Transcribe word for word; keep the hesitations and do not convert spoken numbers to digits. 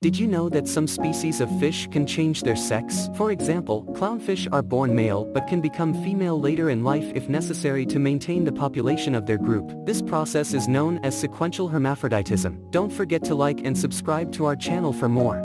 Did you know that some species of fish can change their sex? For example, clownfish are born male but can become female later in life if necessary to maintain the population of their group. This process is known as sequential hermaphroditism. Don't forget to like and subscribe to our channel for more.